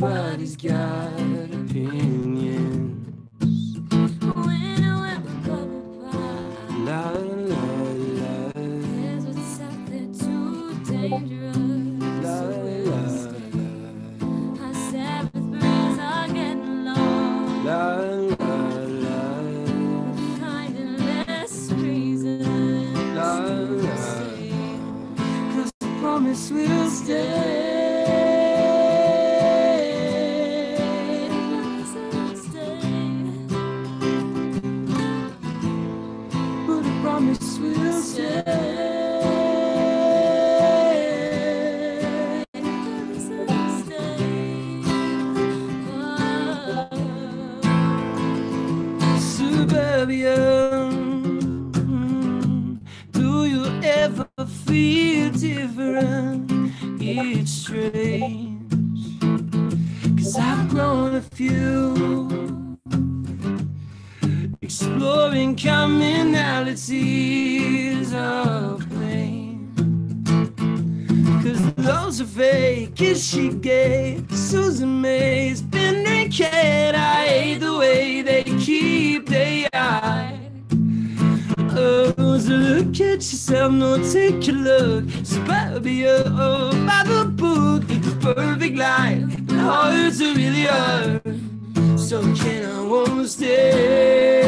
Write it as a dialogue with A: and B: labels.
A: everybody's got opinions. When I wear my cover pie, la la la. Here's what's out there too dangerous. La la la. Our Sabbath breeze are getting long. La la la. Kind of less reason. La la. 'Cause I promise we'll stay. Promise we'll stay. Suburbia, do you ever feel different? It's strange, 'cause I've grown a few, exploring commonalities of blame. 'Cause those are fake. Is she gay? Susan May's been naked. I hate the way they keep their eye. Oh, so look at yourself, no, take a look. Suburbia, oh, by the book, the perfect life, and hearts are really hard. So can I won't stay?